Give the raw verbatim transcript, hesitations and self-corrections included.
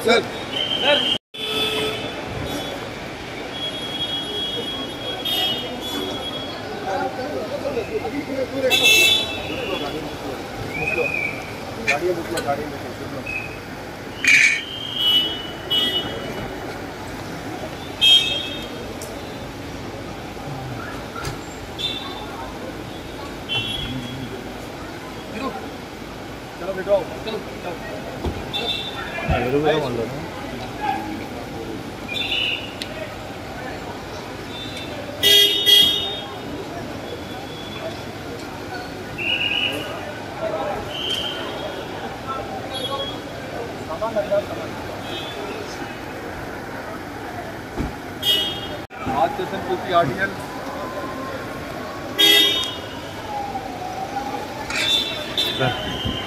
sir गाड़ी में गाड़ी में चलो बेटो चलो चलो मान लो आज सेशन पी आर्टिकल सर